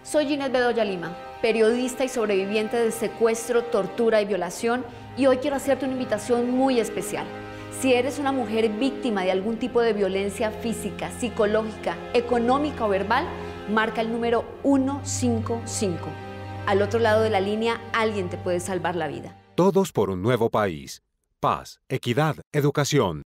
Soy Ginette Bedoya Lima, periodista y sobreviviente de secuestro, tortura y violación, y hoy quiero hacerte una invitación muy especial. Si eres una mujer víctima de algún tipo de violencia física, psicológica, económica o verbal, marca el número 155. Al otro lado de la línea, alguien te puede salvar la vida. Todos por un nuevo país. Paz, equidad, educación.